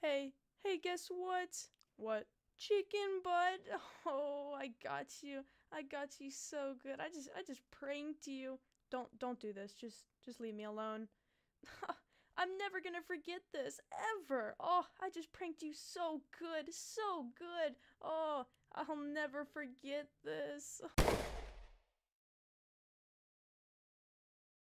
Hey, guess what? What? Chicken butt. Oh, I got you. I got you so good. I just pranked you. Don't do this. Just leave me alone. I'm never gonna forget this ever. Oh, I just pranked you so good, so good. Oh, I'll never forget this.